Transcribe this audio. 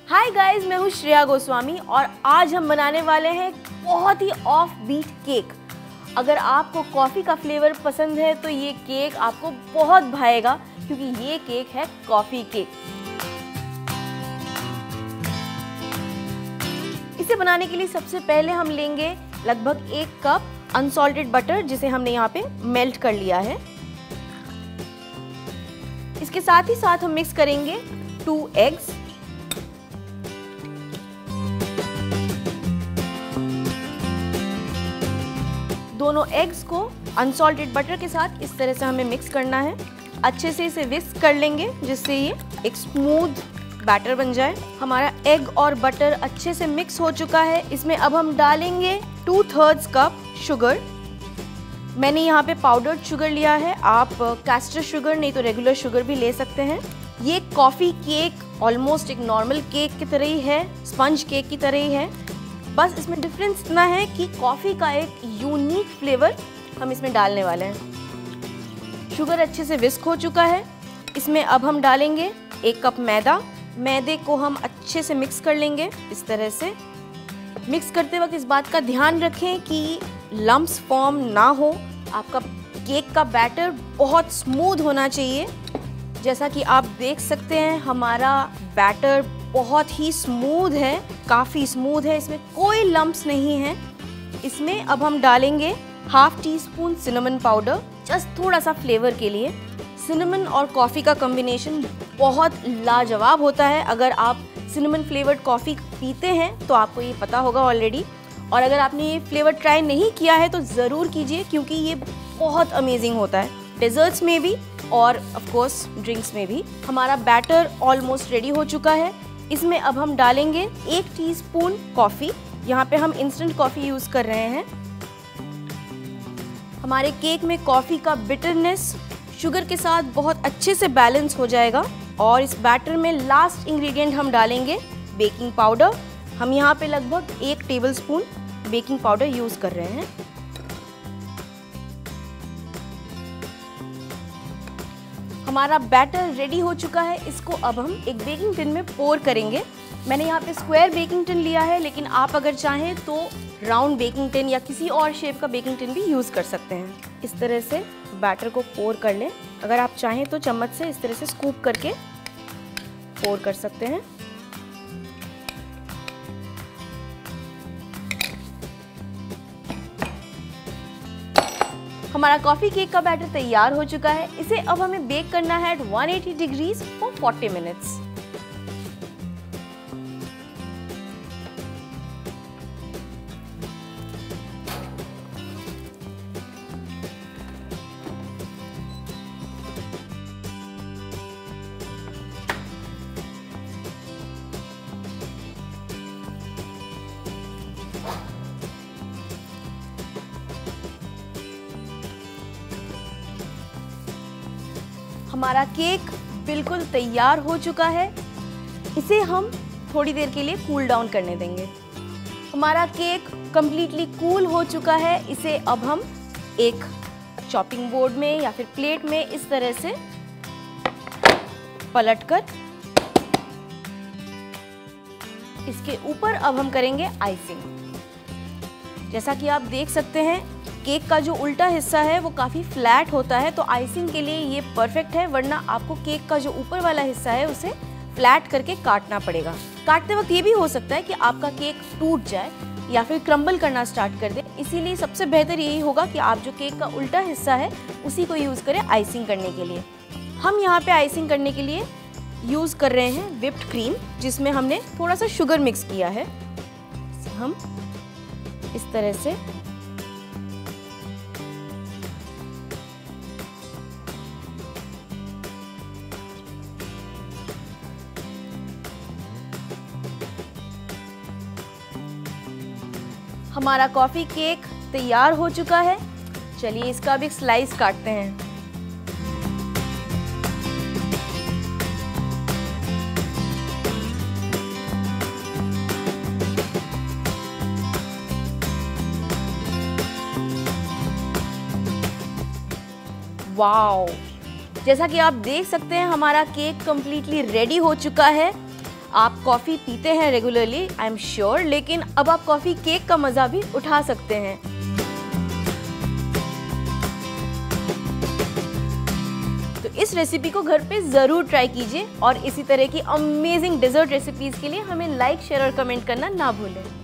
Hi guys, मैं हूँ श्रेया गोस्वामी और आज हम बनाने वाले हैं बहुत ही ऑफ बीट केक। अगर आपको कॉफ़ी का फ्लेवर पसंद है तो ये केक आपको बहुत भाएगा क्योंकि ये केक है कॉफ़ी केक। इसे बनाने के लिए सबसे पहले हम लेंगे लगभग 1 कप अनसॉल्टेड बटर जिसे हमने यहाँ पे मेल्ट कर लिया है। इसके साथ ही साथ हम मिक्स करेंगे 2 एग्स। दोनों एग्स को अनसॉल्टेड बटर के साथ इस तरह से हमें मिक्स करना है। अच्छे से इसे विस्क कर लेंगे जिससे ये एक स्मूथ बैटर बन जाए। हमारा एग और बटर अच्छे से मिक्स हो चुका है। इसमें अब हम डालेंगे 2/3 कप शुगर। मैंने यहाँ पे पाउडर्ड शुगर लिया है, आप कैस्टर शुगर नहीं तो रेगुलर शुगर भी ले सकते हैं। ये कॉफ़ी केक ऑलमोस्ट एक नॉर्मल केक की तरह ही है, स्पंज केक की तरह ही है। बस इसमें डिफरेंस इतना है कि कॉफ़ी का एक यूनिक फ्लेवर हम इसमें डालने वाले हैं। शुगर अच्छे से विस्क हो चुका है। इसमें अब हम डालेंगे 1 कप मैदा। मैदे को हम अच्छे से मिक्स कर लेंगे इस तरह से। मिक्स करते वक्त इस बात का ध्यान रखें कि लम्प्स फॉर्म ना हो। आपका केक का बैटर बहुत स्मूथ होना चाहिए। जैसा कि आप देख सकते हैं हमारा बैटर बहुत ही स्मूथ है, काफ़ी स्मूथ है, इसमें कोई लम्प्स नहीं है। इसमें अब हम डालेंगे 1/2 टीस्पून सिनेमन पाउडर, जस्ट थोड़ा सा फ्लेवर के लिए। सिनेमन और कॉफ़ी का कॉम्बिनेशन बहुत लाजवाब होता है। अगर आप सिनेमन फ्लेवर्ड कॉफ़ी पीते हैं तो आपको ये पता होगा ऑलरेडी, और अगर आपने ये फ्लेवर ट्राई नहीं किया है तो ज़रूर कीजिए क्योंकि ये बहुत अमेजिंग होता है डेजर्ट्स में भी और ऑफ कोर्स ड्रिंक्स में भी। हमारा बैटर ऑलमोस्ट रेडी हो चुका है। इसमें अब हम डालेंगे 1 टीस्पून कॉफ़ी। यहाँ पे हम इंस्टेंट कॉफ़ी यूज़ कर रहे हैं। हमारे केक में कॉफ़ी का बिटरनेस शुगर के साथ बहुत अच्छे से बैलेंस हो जाएगा। और इस बैटर में लास्ट इंग्रेडिएंट हम डालेंगे बेकिंग पाउडर। हम यहाँ पे लगभग 1 टेबलस्पून बेकिंग पाउडर यूज़ कर रहे हैं। हमारा बैटर रेडी हो चुका है। इसको अब हम एक बेकिंग टिन में पोर करेंगे। मैंने यहाँ पे स्क्वायर बेकिंग टिन लिया है, लेकिन आप अगर चाहें तो राउंड बेकिंग टिन या किसी और शेप का बेकिंग टिन भी यूज़ कर सकते हैं। इस तरह से बैटर को पोर कर लें। अगर आप चाहें तो चम्मच से इस तरह से स्कूप करके पोर कर सकते हैं। हमारा कॉफ़ी केक का बैटर तैयार हो चुका है। इसे अब हमें बेक करना है एट 180 डिग्रीज फॉर 40 मिनट्स। हमारा केक बिल्कुल तैयार हो चुका है। इसे हम थोड़ी देर के लिए कूल डाउन करने देंगे। हमारा केक कंप्लीटली कूल हो चुका है। इसे अब हम एक चॉपिंग बोर्ड में या फिर प्लेट में इस तरह से पलटकर इसके ऊपर अब हम करेंगे आइसिंग। जैसा कि आप देख सकते हैं केक का जो उल्टा हिस्सा है वो काफ़ी फ्लैट होता है, तो आइसिंग के लिए ये परफेक्ट है, वरना आपको केक का जो ऊपर वाला हिस्सा है उसे फ्लैट करके काटना पड़ेगा। काटते वक्त ये भी हो सकता है कि आपका केक टूट जाए या फिर क्रम्बल करना स्टार्ट कर दे। इसीलिए सबसे बेहतर यही होगा कि आप जो केक का उल्टा हिस्सा है उसी को यूज़ करें आइसिंग करने के लिए। हम यहाँ पे आइसिंग करने के लिए यूज़ कर रहे हैं व्हिप्ड क्रीम, जिसमें हमने थोड़ा सा शुगर मिक्स किया है। हम इस तरह से हमारा कॉफ़ी केक तैयार हो चुका है। चलिए इसका भी स्लाइस काटते हैं। वाओ, जैसा कि आप देख सकते हैं हमारा केक कम्प्लीटली रेडी हो चुका है। आप कॉफ़ी पीते हैं रेगुलरली, आई एम श्योर, लेकिन अब आप कॉफ़ी केक का मज़ा भी उठा सकते हैं। तो इस रेसिपी को घर पे ज़रूर ट्राई कीजिए और इसी तरह की अमेजिंग डेजर्ट रेसिपीज़ के लिए हमें लाइक, शेयर और कमेंट करना ना भूलें।